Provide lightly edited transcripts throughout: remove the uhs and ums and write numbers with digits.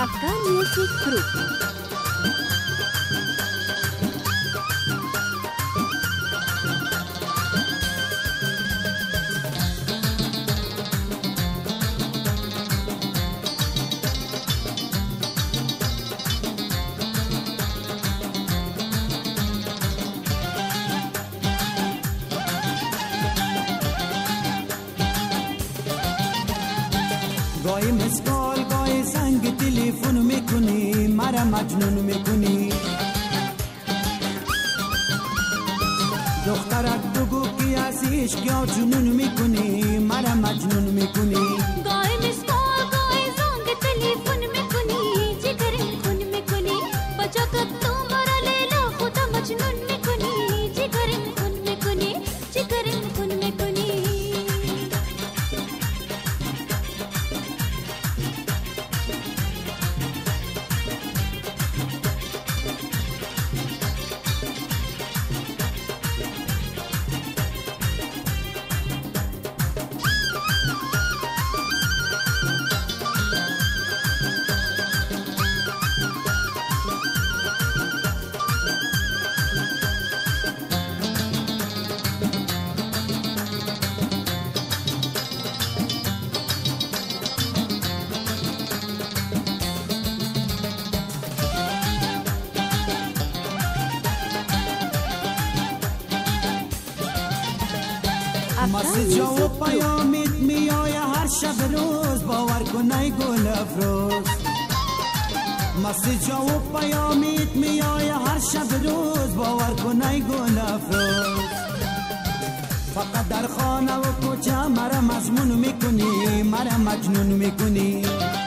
Afghan Music Group. گاهی مسکال گاهی زنگ تلفن میکنی مرا مجنون میکنی دخترک بگو که از عشق یا جنون میکنی مرا مجنون میکنی گاهی مسکال گاهی زنگ تلفن میکنی جگرم خون میکنی بچه که تو مرا لیلا خدا مجنون میکنی جگرم خون میکنی جگرم خون میکنی مسیج و پیامت میای هر شب روز باور کن ای گل افروز مسیج و پیامت میای هر شب روز باور کن ای گل افروز فقط در خانه و کوچه مرا مضمون میکنی مرا مجنون میکنی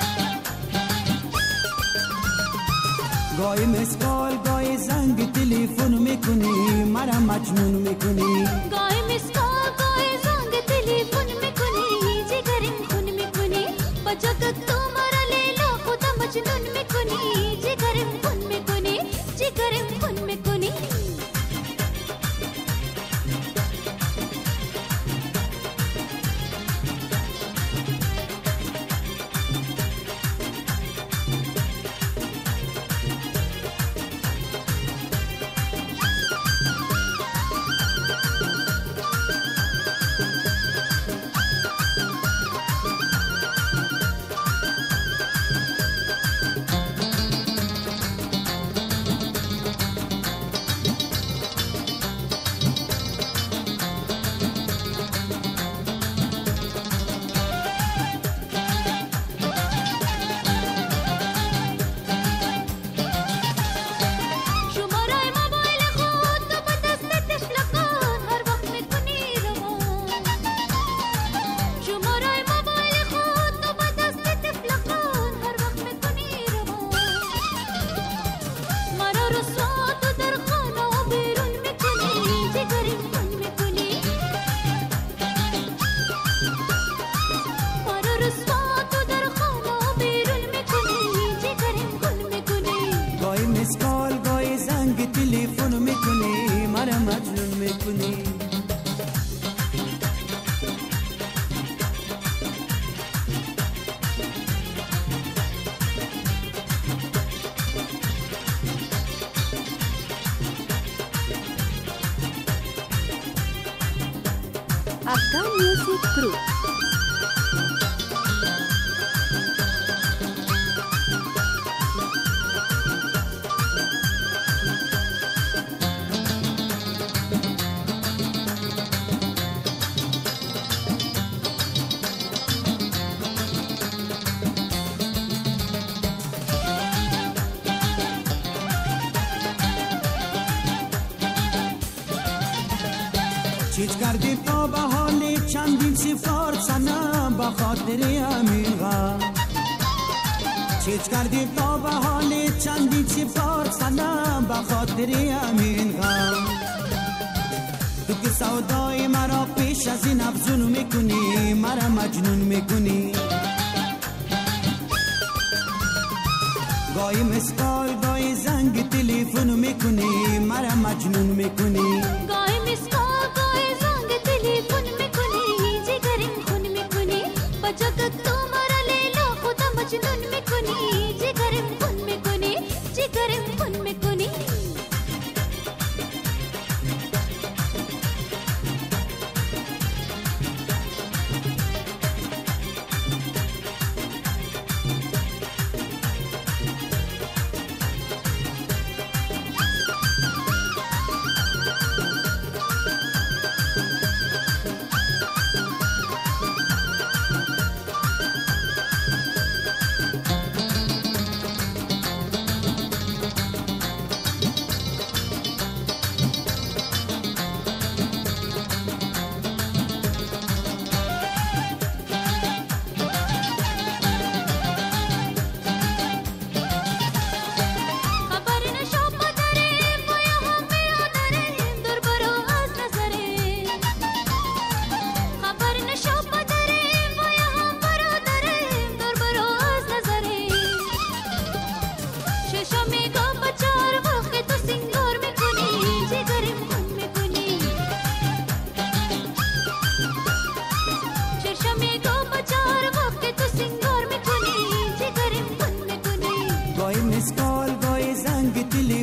گاهی مسکال گاهی زنگ تلفن میکنی مرا مجنون میکنی گاهی مسکال گاهی زنگ تلفن میکنی جگرم خون میکنی بچه که تو مرا لیلا خدا مجنون میکنی جگرم خون میکنی جگرم خون میکنی مسکال گاهی زنگ تلفن میکنی مرا مجنون میکنی Afghan Music Group. چیز کردی تا به حال چندین سفار سنم با خاطر همین غم چیز کردی تا به حال چندین سفار سنم با خاطر همین غم تو که سودای مرا پیش از این افزون میکنی مرا مجنون میکنی گاهی مسکال گاهی زنگ تلفن میکنی مرا مجنون میکنی گاهی مسکال گاهی زنگ تلفن میکنی جگرم خون میکنی بچه که تو مرا لیلا خدا مجنون میکنی جگر گاهی مسکال گاهی زنگ